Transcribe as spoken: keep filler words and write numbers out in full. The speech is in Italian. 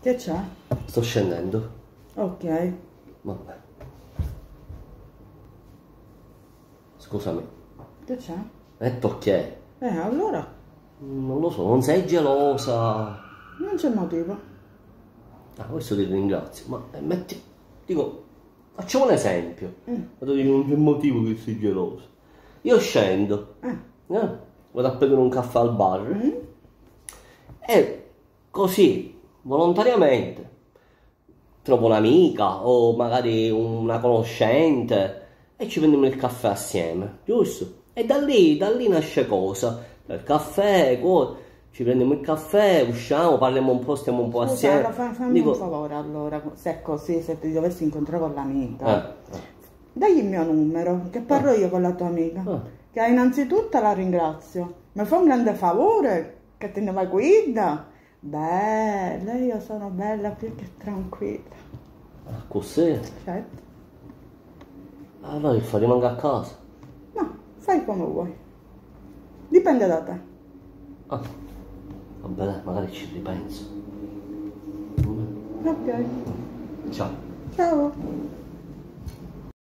Che c'è? Sto scendendo. Ok. Vabbè. Scusami. Che c'è? E perché? Eh, allora? Non lo so, non sei gelosa. Non c'è motivo. Ah, questo ti ringrazio, ma eh, metti... Dico, facciamo un esempio. Mm. Vado a dire, non c'è motivo che sei gelosa. Io scendo, Eh. eh, vado a prendere un caffè al bar Mm. e così, volontariamente, trovo un'amica o magari una conoscente e ci prendiamo il caffè assieme, giusto? E da lì, da lì nasce cosa? Il caffè, co- ci prendiamo il caffè, usciamo, parliamo un po', stiamo un po' Scusa, assieme. allora, fa- fammi Dico, un favore allora, se è così, se ti dovessi incontrare con l'amica, eh, dagli il mio numero, che parlo io con la tua amica, Ah. che innanzitutto la ringrazio, mi fa un grande favore, che te ne vai guida, bella, io sono bella più che tranquilla, ah, così? certo, Allora che fa, rimango a casa. no, fai come vuoi, dipende da te. Ah, vabbè, dai, magari ci ripenso. Ok, Ciao. ciao.